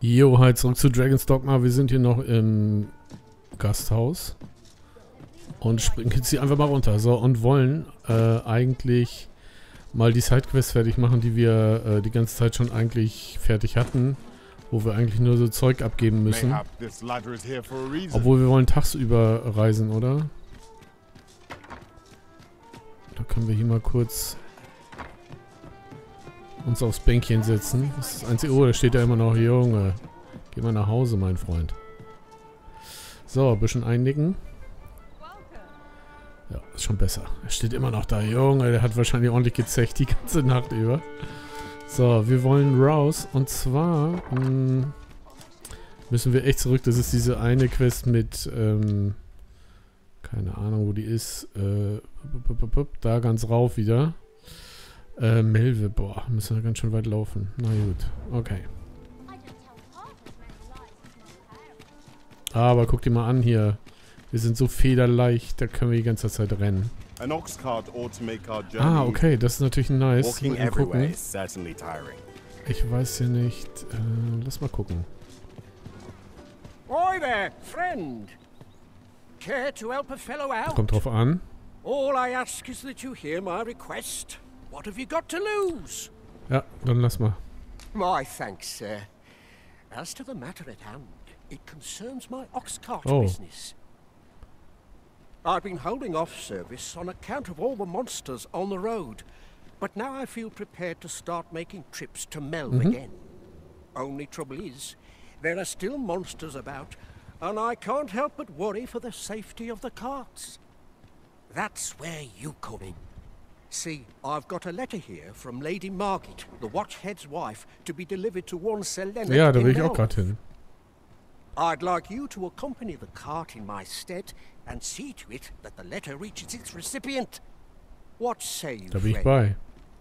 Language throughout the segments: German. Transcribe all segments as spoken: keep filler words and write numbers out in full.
Jo, halt zurück zu Dragon's Dogma. Wir sind hier noch im Gasthaus. Und springen jetzt hier einfach mal runter. So, und wollen äh, eigentlich mal die Sidequests fertig machen, die wir äh, die ganze Zeit schon eigentlich fertig hatten. Wo wir eigentlich nur so Zeug abgeben müssen. Obwohl wir wollen tagsüber reisen, oder? Da können wir hier mal kurz uns aufs Bänkchen setzen. Das ist das einzige. Oh, da steht ja immer noch, Junge. Geh mal nach Hause, mein Freund. So, ein bisschen einnicken. Ja, ist schon besser. Er steht immer noch da, Junge. Der hat wahrscheinlich ordentlich gezecht die ganze Nacht über. So, wir wollen raus. Und zwar mh, müssen wir echt zurück. Das ist diese eine Quest mit, ähm, keine Ahnung, wo die ist. Äh, da ganz rauf wieder. Äh, Melve, boah, müssen wir ganz schön weit laufen. Na gut, okay. Aber guck dir mal an hier. Wir sind so federleicht, da können wir die ganze Zeit rennen. Ah, okay, das ist natürlich nice. Mal gucken. Ich weiß ja nicht. Äh, lass mal gucken. Oi there, friend. Care to help a fellow out? Kommt drauf an. All I ask is that you hear my request. What have you got to lose? Ja, dann lass mal. My thanks, sir. As to the matter at hand, it concerns my ox cart oh. business. I've been holding off service on account of all the monsters on the road, but now I feel prepared to start making trips to Melve mm-hmm. again. Only trouble is, there are still monsters about, and I can't help but worry for the safety of the carts. That's where you come in. See, I've got a letter here from Lady Margit, the Watchhead's wife, to be delivered to one Selena. Ja, da will ich auch gerade hin. I'd like you to accompany the cart in my stead and see to it that the letter reaches its recipient. What say you, Da bin ich friend? bei.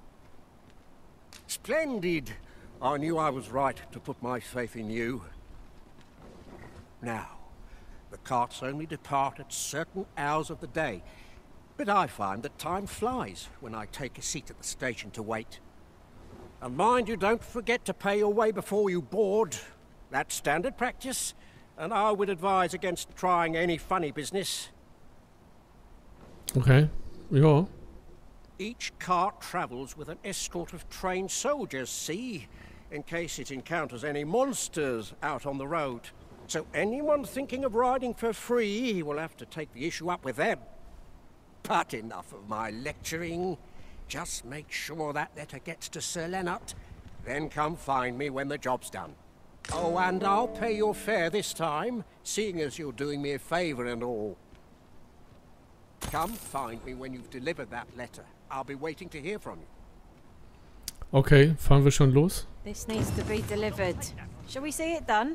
Splendid. I knew I was right to put my faith in you. Now, the carts only depart at certain hours of the day, but I find that time flies when I take a seat at the station to wait. And mind you don't forget to pay your way before you board. That's standard practice, and I would advise against trying any funny business. Okay, ja. Each cart travels with an escort of trained soldiers, see, in case it encounters any monsters out on the road. So anyone thinking of riding for free will have to take the issue up with them. But enough of my lecturing. Just make sure that letter gets to Sir Lennart, then come find me when the job's done. Oh, and I'll pay your fare this time, seeing as you're doing me a favour and all. Come find me when you've delivered that letter. I'll be waiting to hear from you. Okay, fahren wir schon los? This needs to be delivered. Shall we see it done?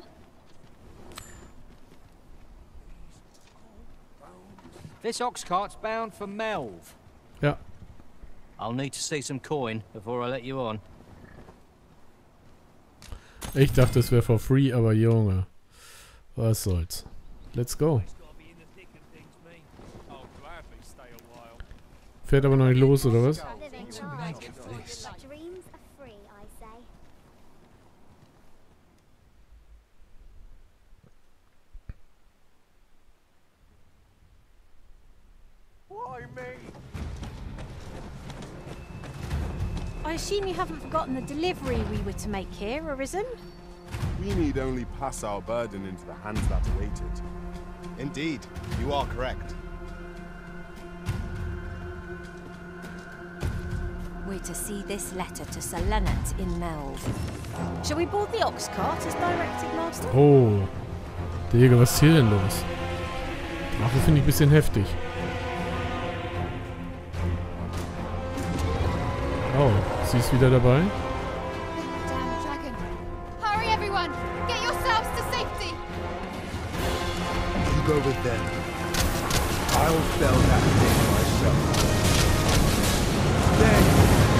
This ox cart's bound for Melve. Ja. I'll need to see some coin before I let you on. Ich dachte, es wäre for free, aber Junge. Was soll's. Let's go. Fährt aber noch nicht los, oder was? I assume you haven't forgotten the delivery we were to make here, Arisen? We need only pass our burden into the hands that await it. Indeed, you are correct. We're to see this letter to Sir Lennart in Melve. Shall we board the ox cart as directed, Master? Oh. Digga, was ist hier denn los? Drache finde ich ein bisschen heftig. Oh, sie ist wieder dabei. Damn dragon. Hurry everyone! Get yourselves to safety! You go with them. I'll fell that thing myself. Then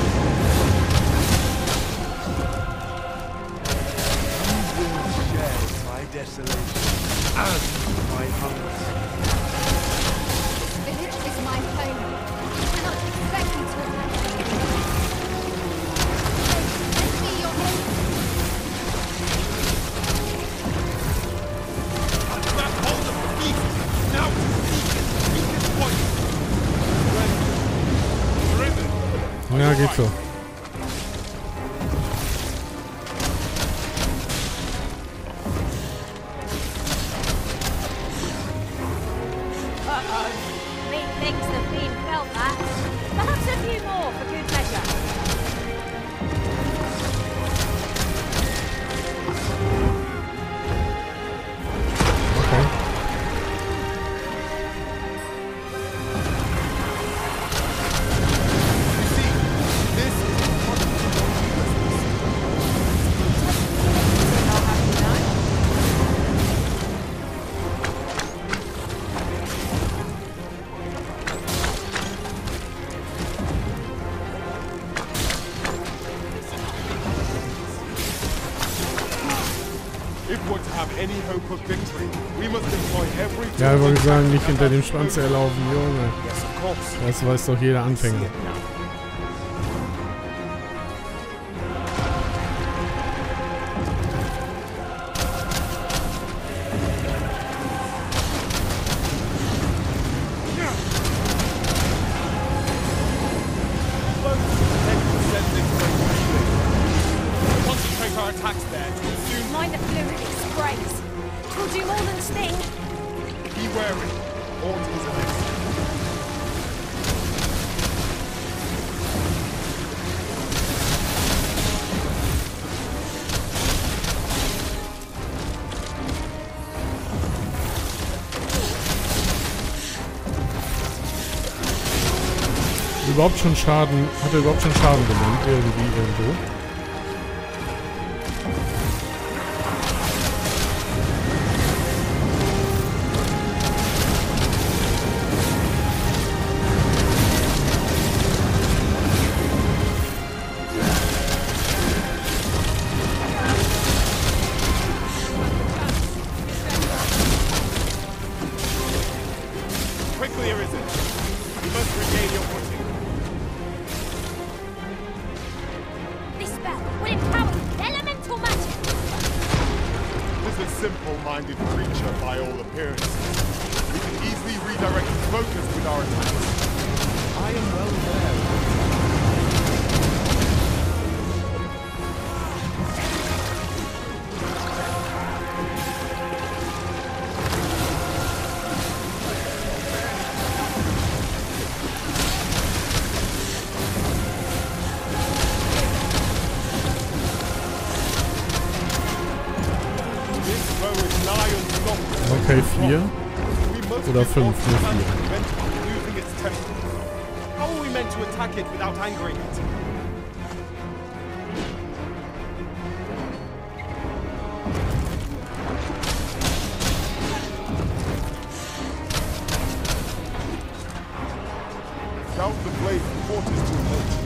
you will share my desolation and my hunger. This village is my home. You cannot expect me to abandon it. Let me be your home. geht so. Things have been felt that. Perhaps a few more for good measure. Okay. Ja, ich wollte sagen, nicht hinter dem Schwanz herlaufen, Junge. Das weiß doch jeder Anfänger. Mind the fluid it sprays. Will do more than sting. Be wary. Ort is a mess. Überhaupt schon Schaden, hat er überhaupt schon Schaden genommen, irgendwie, irgendwo? Simple-minded creature by all appearances. We can easily redirect its focus with our attacks. I am well aware. Okay, vier. Oder fünf, nur vier. How are we meant to attack it without angering it? Doubt the blade fought is too late.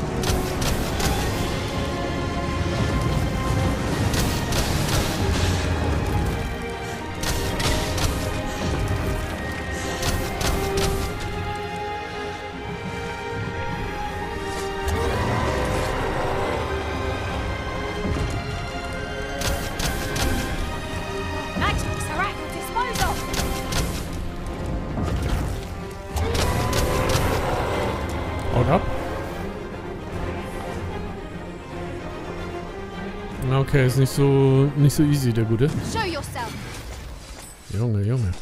Okay, ist nicht so nicht so easy, der Gute. Show yourself. Junge, Junge.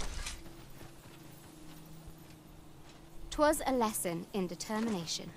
'Twas a lesson in determination.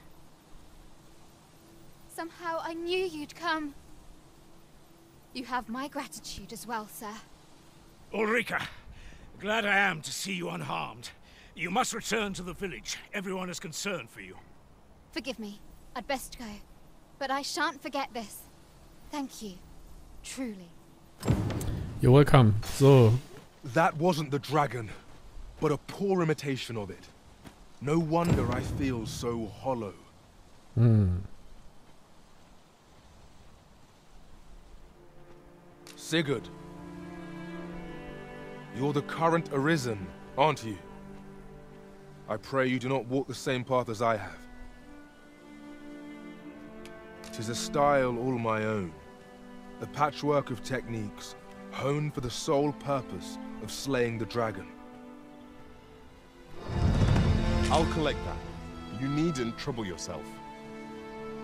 Somehow I knew you'd come. You have my gratitude as well, sir. Ulrika, glad I am to see you unharmed. You must return to the village. Everyone is concerned for you. Forgive me. I'd best go. But I shan't forget this. Thank you. Truly. You're welcome. So. That wasn't the dragon, but a poor imitation of it. No wonder I feel so hollow. Hmm. Sigurd. You're the current Arisen, aren't you? I pray you do not walk the same path as I have. 'Tis a style all my own. A patchwork of techniques, honed for the sole purpose of slaying the dragon. I'll collect that. You needn't trouble yourself.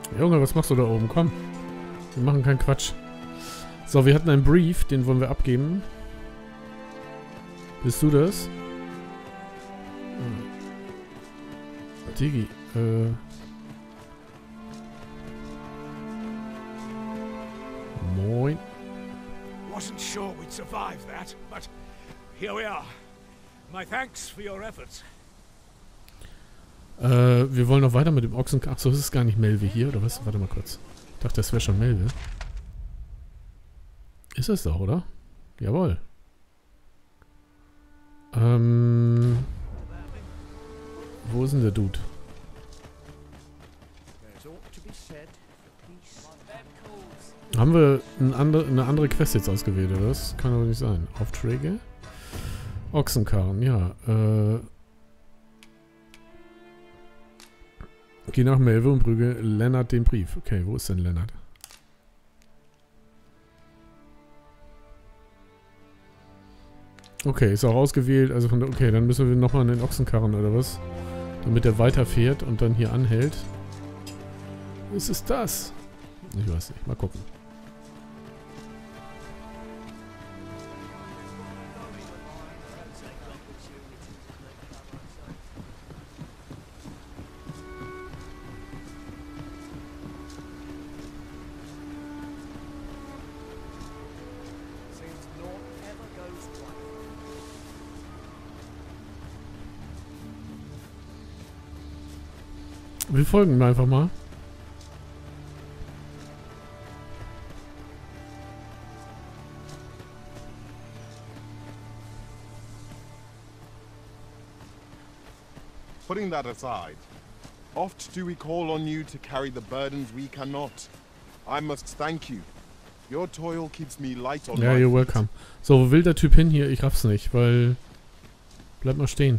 Junge, was machst du da oben? Komm. Wir machen keinen Quatsch. So, wir hatten einen Brief, den wollen wir abgeben. Bist du das? Digi, äh... Moin. Wasn't sure we'd survive that, but here we are. My thanks for your efforts. Äh, wir wollen noch weiter mit dem Ochsen... Achso, ist es gar nicht Melve hier, oder was? Warte mal kurz. Ich dachte, das wäre schon Melve. Ist es doch, oder? Jawohl. Ähm... Wo ist denn der Dude? Haben wir ein andre, eine andere Quest jetzt ausgewählt, oder? Das kann aber nicht sein. Aufträge? Ochsenkarren, ja. Äh... Geh nach Melve und prüge Lennart den Brief. Okay, wo ist denn Lennart? Okay, ist auch ausgewählt. Also von der, okay, dann müssen wir nochmal in den Ochsenkarren oder was? Damit er weiterfährt und dann hier anhält. Was ist das? Ich weiß nicht. Mal gucken. Wir folgen ihm einfach mal. Putting that aside, oft do we call on you to carry the burdens we cannot. I must thank you. Your toil keeps me light on Ja, my you're feet. welcome. So, wo will der Typ hin hier? Ich raff's nicht, weil... Bleib mal stehen.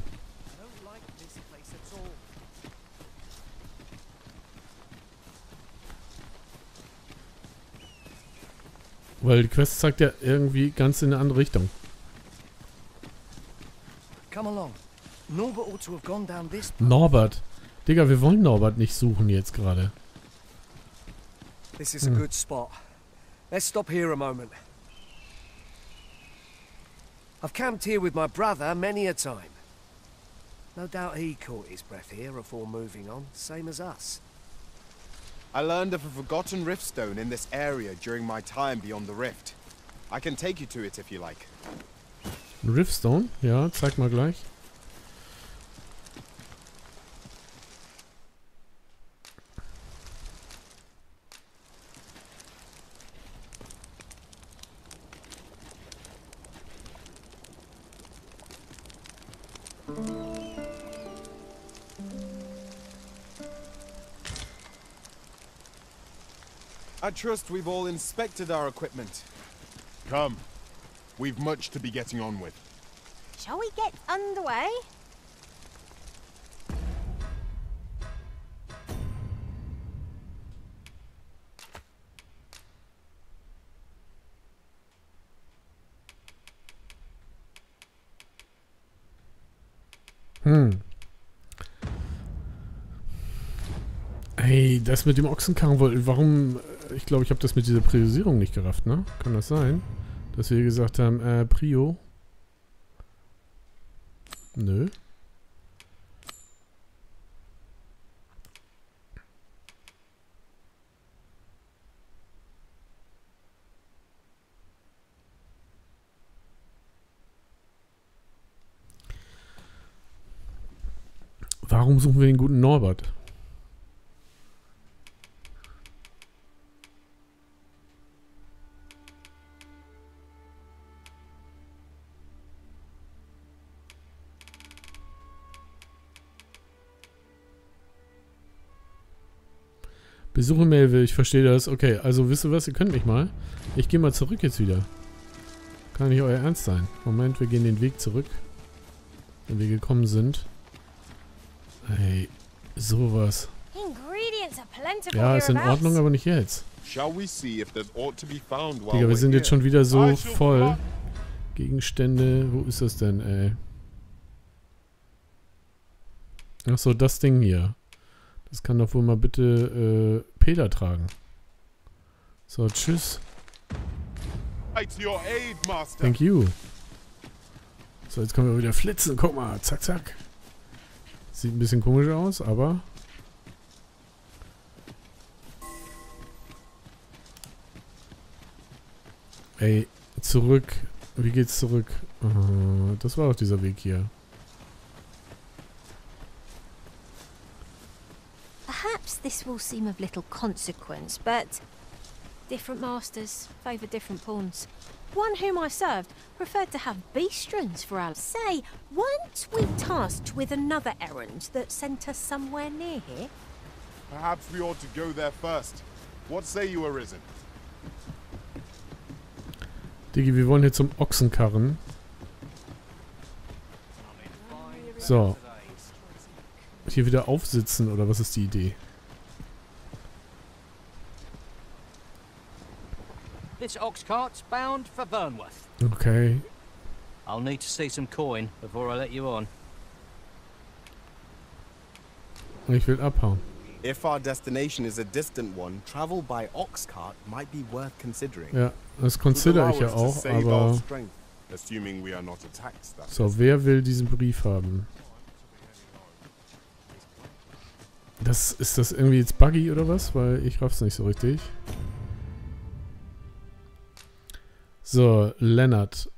Weil die Quest zeigt ja irgendwie ganz in eine andere Richtung. Come along. Norbert ought to have gone down this path. Norbert. Digga, wir wollen Norbert nicht suchen jetzt gerade. This is a Hm. good spot. Let's stop here a moment. I've camped here with my brother many a time. No doubt he caught his breath here before moving on, same as us. I learned of a forgotten riftstone in this area during my time beyond the rift. I can take you to it if you like. Ein Riftstone? Ja, zeig mal gleich. I trust we've all inspected our equipment. Come. We've much to be getting on with. Shall we get underway? Hm. Ey, das mit dem Ochsenkarren, warum... Ich glaube, ich habe das mit dieser Priorisierung nicht gerafft, ne? Kann das sein? Dass wir gesagt haben, äh, Prio. Nö. Warum suchen wir den guten Norbert? Besuche Melve, ich verstehe das. Okay, also wisst ihr was, ihr könnt mich mal. Ich gehe mal zurück jetzt wieder. Kann nicht euer Ernst sein. Moment, wir gehen den Weg zurück. Wenn wir gekommen sind. Ey, sowas. Ja, ist in Ordnung, aber nicht jetzt. Digga, wir sind jetzt schon wieder so voll. Gegenstände, wo ist das denn, ey? Achso, das Ding hier. Das kann doch wohl mal bitte äh, Peter tragen. So, tschüss. Thank you. So, jetzt können wir wieder flitzen. Guck mal, zack, zack. Sieht ein bisschen komisch aus, aber... Ey, zurück. Wie geht's zurück? Uh, das war doch dieser Weg hier. Perhaps this will seem of little consequence, but different masters favour different pawns. One whom I served preferred to have beastrons for our... Say, weren't we tasked with another errand that sent us somewhere near here? Perhaps we ought to go there first. What say you, Arisen? Digi, wir wollen hier zum Ochsenkarren. So. Hier wieder aufsitzen, oder was ist die Idee? This ox cart's bound for Vernworth. Okay. I'll need to see some coin before I let you on. Ich will abhauen. If our destination is a distant one, travel by ox cart might be worth considering. Ja, das consider ich ja auch, aber... So, wer will diesen Brief haben? Das, ist das irgendwie jetzt buggy oder was? Weil ich raff's nicht so richtig. So, Lennart.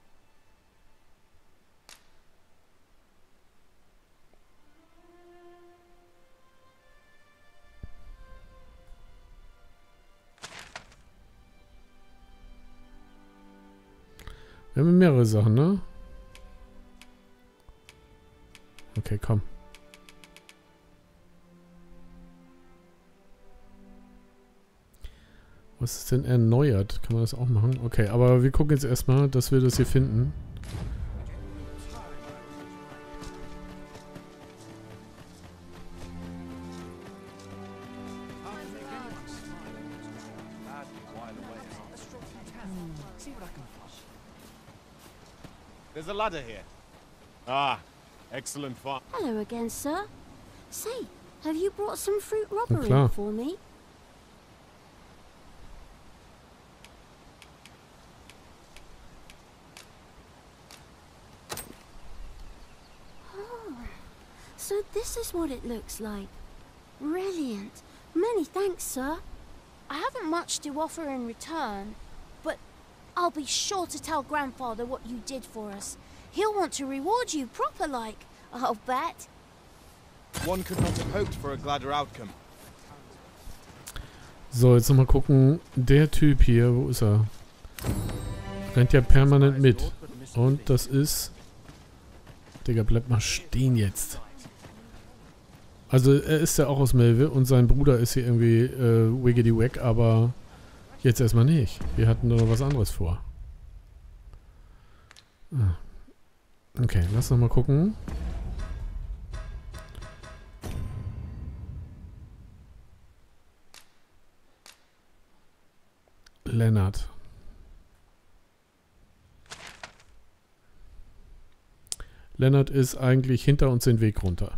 Wir haben mehrere Sachen, ne? Okay, komm. Was ist denn erneuert? Kann man das auch machen? Okay, aber wir gucken jetzt erstmal, dass wir das hier finden. There's a ladder here. Ah, excellent fun. Hello again, sir. Say, have you brought some fruit robbery klar. for me? Oh, so this is what it looks like. Brilliant. Many thanks, sir. I haven't much to offer in return, but I'll be sure to tell Grandfather what you did for us. He'll want to reward you proper like, I'll bet. One could not have hoped for a gladder outcome. So, jetzt nochmal gucken. Der Typ hier, wo ist er? Rennt ja permanent mit. Und das ist... Digga, bleib mal stehen jetzt. Also, er ist ja auch aus Melve und sein Bruder ist hier irgendwie äh, wiggity wack, aber... Jetzt erstmal nicht. Wir hatten da noch was anderes vor. Ah. Okay, lass noch mal gucken. Lennart. Lennart ist eigentlich hinter uns den Weg runter.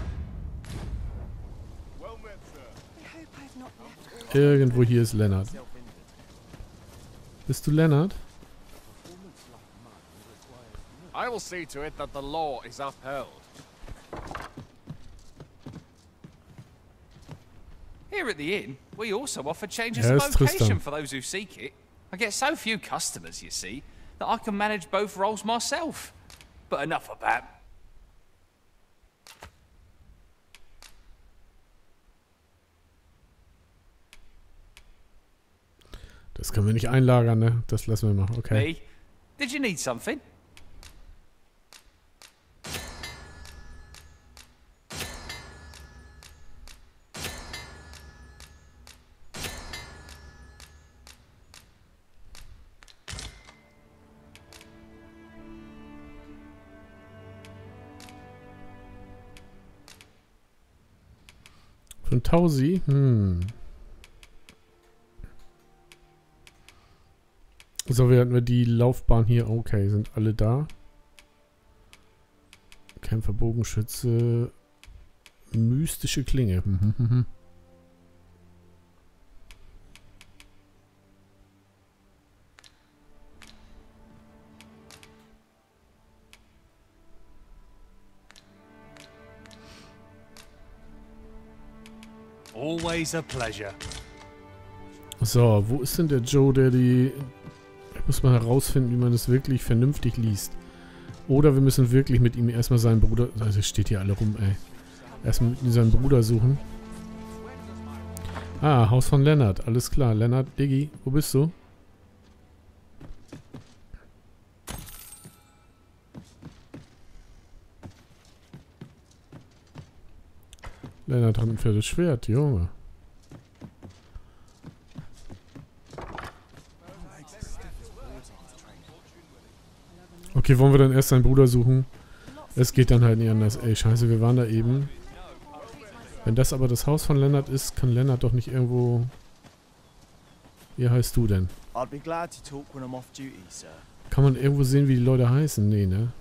Irgendwo hier ist Lennart. Bist du Lennart? I will see to it that the law is upheld. Here at the inn, we also offer changes Ja, of ist location Tristan. for those who seek it. I get so few customers, you see, that I can manage both roles myself. But enough of that. Das können wir nicht einlagern, ne? Das lassen wir mal. Okay. Me? Did you need something? Von Tausi? Hm. So, wir hatten wir die Laufbahn hier. Okay, sind alle da. Kämpfer, Bogenschütze, Mystische Klinge. Mhm, mhm. Always a pleasure. So, wo ist denn der Joe, der die... Ich muss mal herausfinden, wie man das wirklich vernünftig liest. Oder wir müssen wirklich mit ihm erstmal seinen Bruder... Also es steht hier alle rum, ey. Erstmal mit ihm seinen Bruder suchen. Ah, Haus von Lennart. Alles klar. Lennart, Diggi, wo bist du? Lennart hat ein viertes Schwert, Junge. Okay, wollen wir dann erst seinen Bruder suchen? Es geht dann halt nicht anders. Ey, scheiße, wir waren da eben. Wenn das aber das Haus von Lennart ist, kann Lennart doch nicht irgendwo... Wie heißt du denn? Kann man irgendwo sehen, wie die Leute heißen? Nee, ne?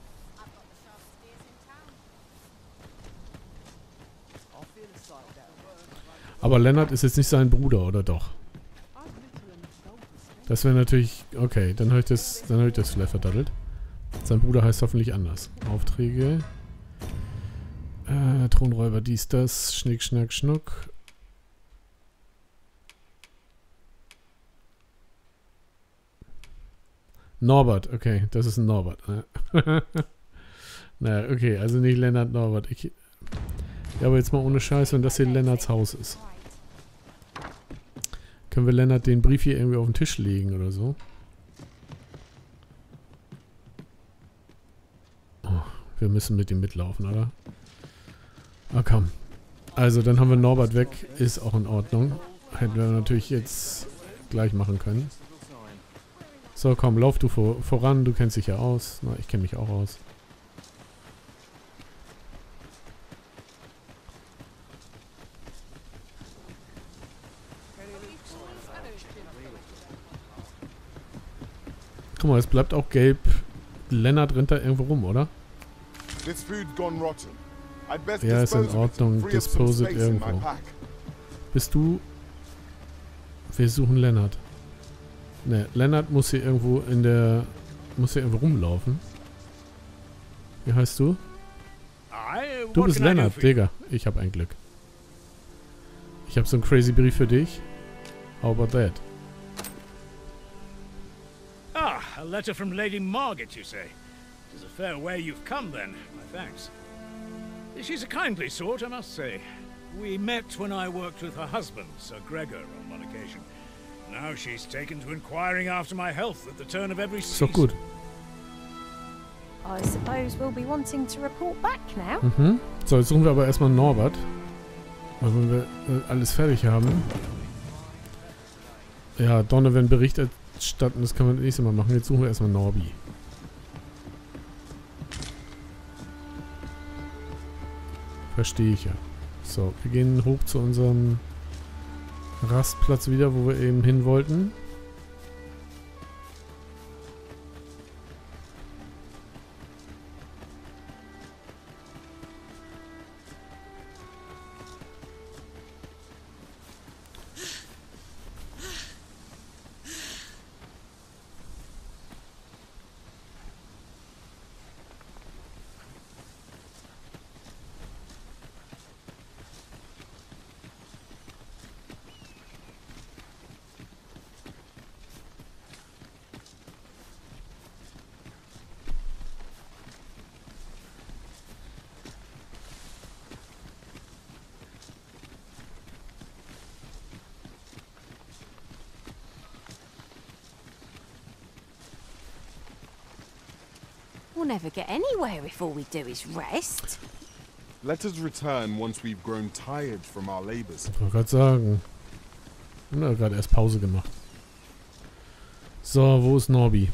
Aber Lennart ist jetzt nicht sein Bruder, oder doch? Das wäre natürlich... Okay, dann habe ich das, dann habe ich das vielleicht verdattelt. Sein Bruder heißt hoffentlich anders. Aufträge. Äh, Thronräuber, dies, das. Schnick, schnack, schnuck. Norbert, okay, das ist ein Norbert. Naja, okay, also nicht Lennart, Norbert. Ich, ja, aber jetzt mal ohne Scheiß, wenn das hier Lennarts Haus ist. Können wir Lennart den Brief hier irgendwie auf den Tisch legen oder so? Oh, wir müssen mit ihm mitlaufen, oder? Ah, komm. Also, dann haben wir Norbert weg. Ist auch in Ordnung. Hätten wir natürlich jetzt gleich machen können. So, komm, lauf du vor, voran. Du kennst dich ja aus. Na, ich kenne mich auch aus. Guck mal, es bleibt auch gelb. Lennart rennt da irgendwo rum, oder? Ja, ist in Ordnung. Dispose it irgendwo. Bist du... Wir suchen Lennart. Ne, Lennart muss hier irgendwo in der... Muss hier irgendwo rumlaufen. Wie heißt du? Du bist Lennart, Digga. Ich hab ein Glück. Ich hab so einen crazy Brief für dich. How about that? Ah, a letter from Lady Margaret, you say? It is a fair way you've come, then. My thanks. She's a kindly sort, I must say. We met when I worked with her husband, Sir Gregor, on one occasion. Now she's taken to inquiring after my health at the turn of every season. So gut. I suppose we'll be wanting to report back now. Mhm. So, jetzt suchen wir aber erstmal Norbert. Also wenn wir äh, alles fertig haben. Ja, Donovan Bericht erstatten, das können wir das nächste Mal machen. Jetzt suchen wir erstmal Norbi. Verstehe ich ja. So, wir gehen hoch zu unserem Rastplatz wieder, wo wir eben hin wollten. We'll never get anywhere if all we do is rest. Let us return once we've grown tired from our labors. Ich wollte gerade sagen. Wir haben ja gerade erst Pause gemacht. So, wo ist Norbi?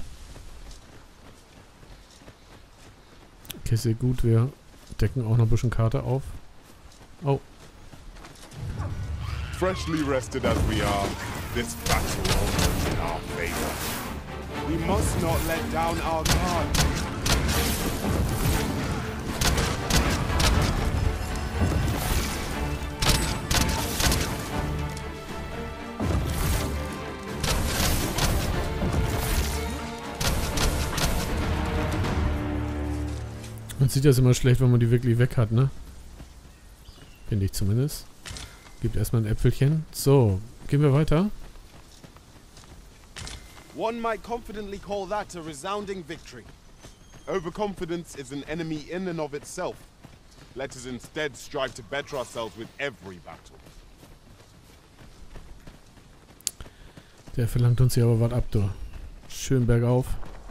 Okay, sehr gut. Wir decken auch noch ein bisschen Karte auf. Oh. Freshly rested as we are, this battle is in our favor. We must not let down our guard. Man sieht das immer schlecht, wenn man die wirklich weg hat, ne? Finde ich zumindest. Gibt erstmal ein Äpfelchen. So, gehen wir weiter. One might confidently call that a resounding victory. Overconfidence is an enemy in and of itself. Let us instead strive to better ourselves with every battle. Der verlangt uns hier aber was ab, du. Schön bergauf.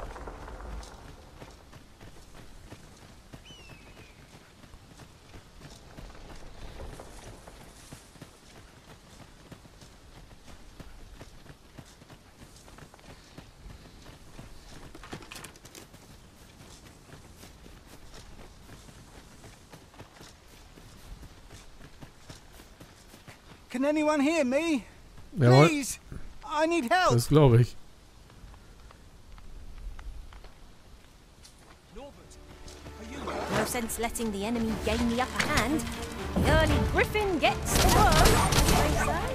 Can anyone hear me? Jawohl. Please, I need help. Das glaube ich. No sense letting the enemy gain the upper hand. The early griffin gets the worm, as they say.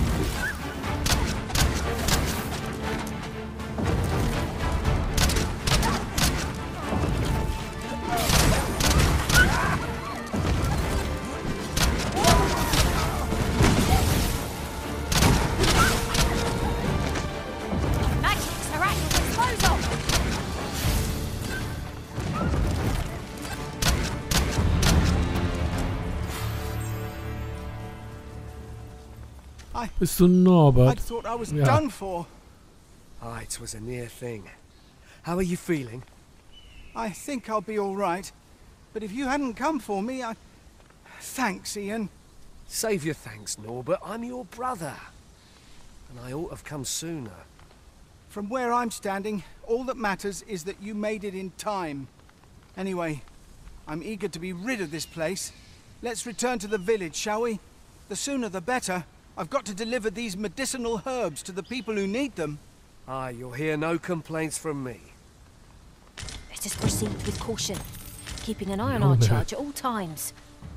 Bist du Norbert? I thought I was Ja. done for. Ah, it was a near thing. How are you feeling? I think I'll be all right. But if you hadn't come for me, I... Thanks, Ian. Save your thanks, Norbert. I'm your brother. And I ought to have come sooner. From where I'm standing, all that matters is that you made it in time. Anyway, I'm eager to be rid of this place. Let's return to the village, shall we? The sooner the better. I've got to deliver these medicinal herbs to the people who need them. Ah, you'll hear no complaints from me. Let us proceed with caution, keeping an eye on our charge at all times.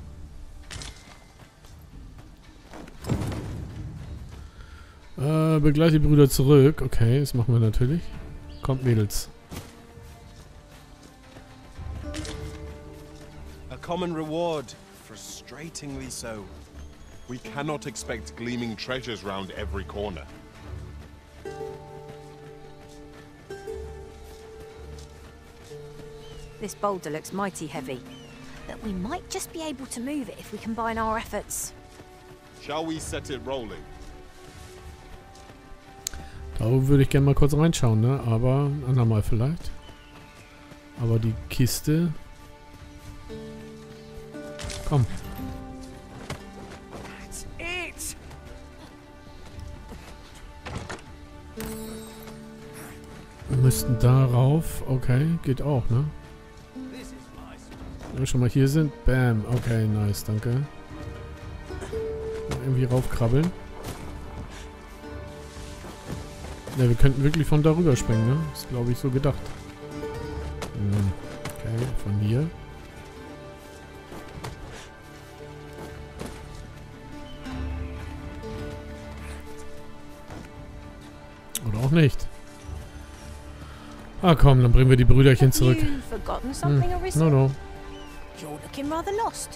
Äh, begleite die Brüder zurück. Okay, das machen wir natürlich. Kommt, Mädels. A common reward, frustratingly so. We cannot expect gleaming treasures round every corner. This boulder looks mighty heavy, but we might just be able to move it if we combine our efforts. Shall we set it rolling? Da würde ich gerne mal kurz reinschauen, ne? Aber ein andermal vielleicht. Aber die Kiste... Komm. Wir müssten darauf. Okay, geht auch, ne? Wenn wir schon mal hier sind. Bam. Okay, nice, danke. Mal irgendwie raufkrabbeln. Ne, wir könnten wirklich von darüber springen, ne? Ist, glaube ich, so gedacht. Hm. Okay, von hier. Oder auch nicht. Ah komm, dann bringen wir die Brüderchen zurück. Hm. No, no. You're looking rather lost.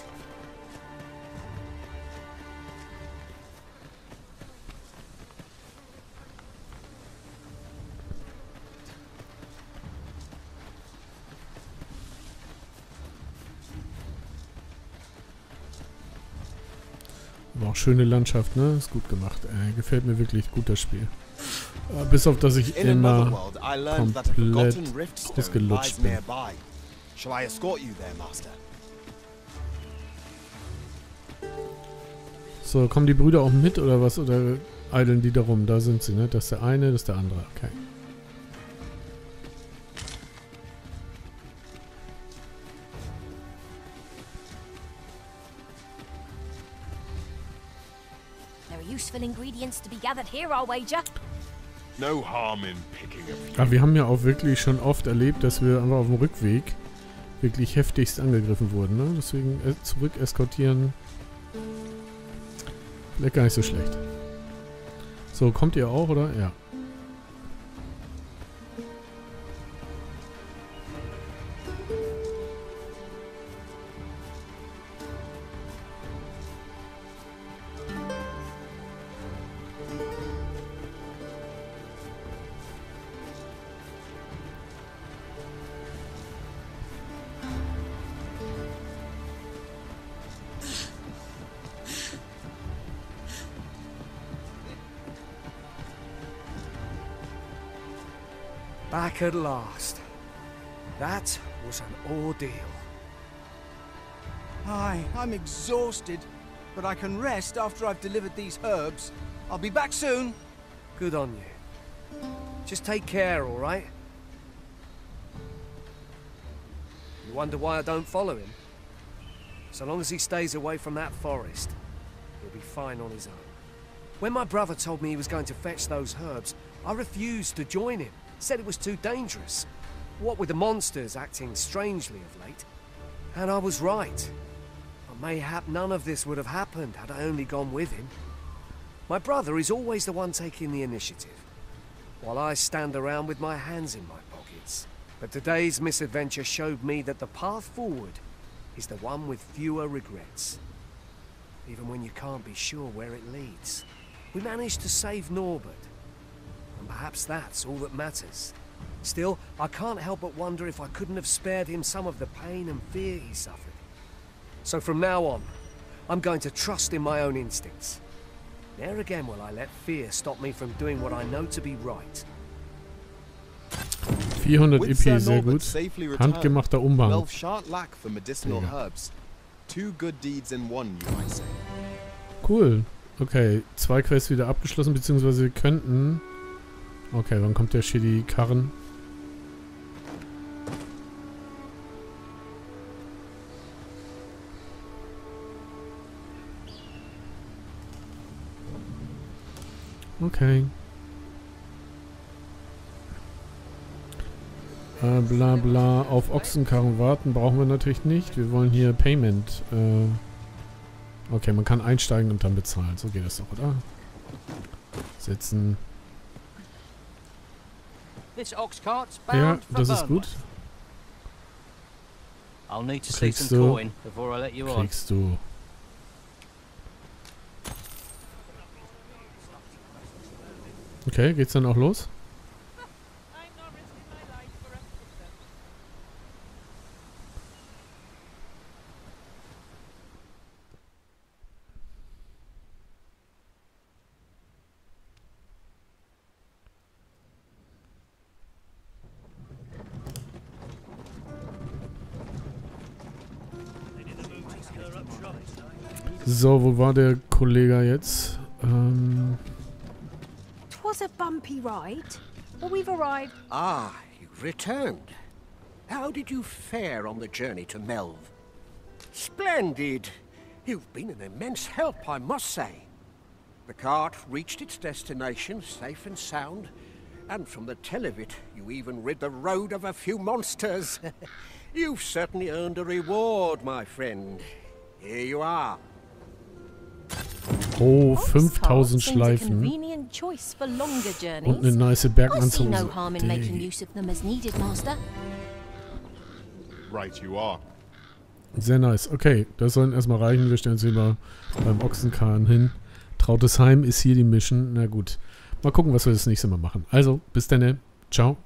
Aber auch schöne Landschaft, ne? Ist gut gemacht. Äh, gefällt mir wirklich gut, das Spiel. Äh, bis auf, dass ich immer komplett ausgelutscht bin. Shall I escort you there, Master? So, kommen die Brüder auch mit oder was? Oder eideln die da rum? Da sind sie, ne? Das ist der eine, das ist der andere. Okay. There are useful ingredients to be gathered here, I'll wager. No harm in picking a few. Aber wir haben ja auch wirklich schon oft erlebt, dass wir einfach auf dem Rückweg wirklich heftigst angegriffen wurden, ne? Deswegen äh, zurück eskortieren. Vielleicht gar nicht so schlecht. So, kommt ihr auch, oder? Ja. Back at last. That was an ordeal. Aye, I'm exhausted, but I can rest after I've delivered these herbs. I'll be back soon. Good on you. Just take care, all right? You wonder why I don't follow him? So long as he stays away from that forest, he'll be fine on his own. When my brother told me he was going to fetch those herbs, I refused to join him. Said it was too dangerous. What with the monsters acting strangely of late. And I was right. But mayhap none of this would have happened had I only gone with him. My brother is always the one taking the initiative, while I stand around with my hands in my pockets. But today's misadventure showed me that the path forward is the one with fewer regrets. Even when you can't be sure where it leads. We managed to save Norbert, and perhaps that's all that matters. Still, I can't help but wonder if I couldn't have spared him some of the pain and fear he suffered. So from now on, I'm going to trust in my own instincts. Never again will I let fear stop me from doing what I know to be right. vierhundert E P, sehr gut. Handgemachter Umhang. Melf shan't lack for medicinal ja. herbs. Two good deeds in one, you might say. Cool. Okay, zwei Quests wieder abgeschlossen, beziehungsweise wir könnten... Okay, wann kommt der Shitty Karren? Okay. Äh, bla bla. Auf Ochsenkarren warten brauchen wir natürlich nicht. Wir wollen hier Payment. Äh, okay, man kann einsteigen und dann bezahlen. So geht das doch, oder? Setzen. Ja, das ist gut. Kriegst du. Kriegst du. Okay, geht's dann auch los? So, wo war der Kollege jetzt? Ähm... Was a bumpy ride, but we've arrived. Ah, you've returned. How did you fare on the journey to Melv? Splendid! You've been an immense help, I must say. The cart reached its destination safe and sound, and from the tell of it, you even rid the road of a few monsters. You've certainly earned a reward, my friend. Here you are. Oh, fünftausend Schleifen. Und eine nice Bergmannshose. Right, you are. Sehr nice. Okay, das sollen erstmal reichen. Wir stellen uns lieber beim Ochsenkahn hin. Trautesheim ist hier die Mission. Na gut. Mal gucken, was wir das nächste Mal machen. Also, bis dann. Ciao.